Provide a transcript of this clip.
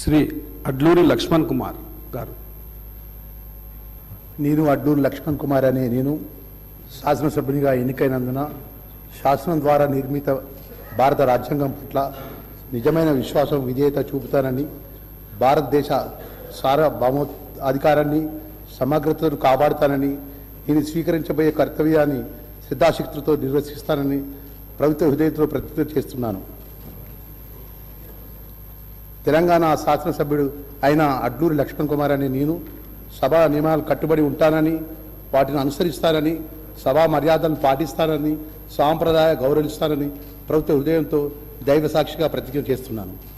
శ్రీ అడ్లూరి లక్ష్మణ్ కుమార్ గారు. నేను అడ్లూరి లక్ష్మణ్ కుమార్ అనే నేను శాసనసభ్యునిగా ఎన్నికైనందున శాసనం ద్వారా నిర్మిత భారత రాజ్యాంగం పట్ల నిజమైన విశ్వాసం విధేయత చూపుతానని, భారతదేశ సార్వభౌమాధికారాన్ని సమగ్రతను కాపాడుతానని, నేను స్వీకరించబోయే కర్తవ్యాన్ని శ్రద్ధాశక్తితో నిర్వర్తిస్తానని ప్రభుత్వ హృదయంతో ప్రతిజ్ఞ చేస్తున్నాను. తెలంగాణ శాసనసభ్యుడు అయిన అడ్లూరి లక్ష్మణ్ కుమార్ అనే నేను సభా నియమాలు కట్టుబడి ఉంటానని, వాటిని అనుసరిస్తానని, సభా మర్యాదలను పాటిస్తానని, సాంప్రదాయ గౌరవిస్తానని ప్రభుత్వ హృదయంతో దైవ సాక్షిగా ప్రతిజ్ఞ చేస్తున్నాను.